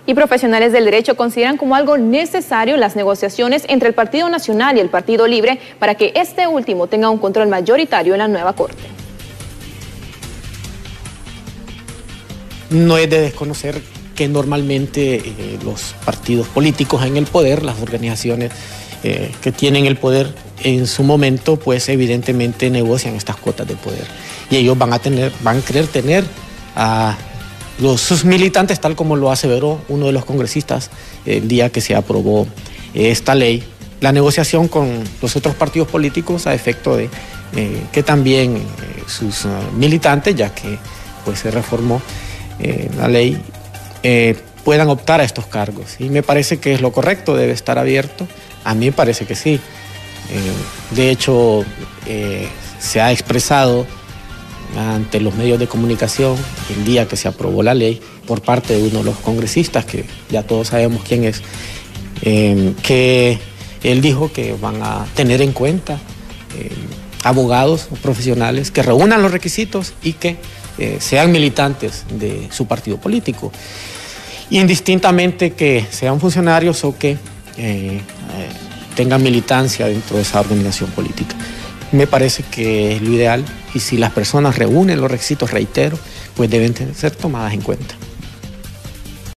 Y profesionales del derecho consideran como algo necesario las negociaciones entre el Partido Nacional y el Partido Libre para que este último tenga un control mayoritario en la nueva Corte. No es de desconocer que normalmente los partidos políticos en el poder, las organizaciones que tienen el poder en su momento, pues evidentemente negocian estas cuotas de poder. Y ellos van a querer tener a sus militantes, tal como lo aseveró uno de los congresistas el día que se aprobó esta ley, la negociación con los otros partidos políticos a efecto de que también sus militantes, ya que pues se reformó la ley, puedan optar a estos cargos. Y me parece que es lo correcto, debe estar abierto. A mí me parece que sí. De hecho, se ha expresado ante los medios de comunicación el día que se aprobó la ley por parte de uno de los congresistas, que ya todos sabemos quién es, que él dijo que van a tener en cuenta abogados o profesionales que reúnan los requisitos y que sean militantes de su partido político, indistintamente que sean funcionarios o que tengan militancia dentro de esa organización política. Me parece que es lo ideal, y si las personas reúnen los requisitos, reitero, pues deben ser tomadas en cuenta.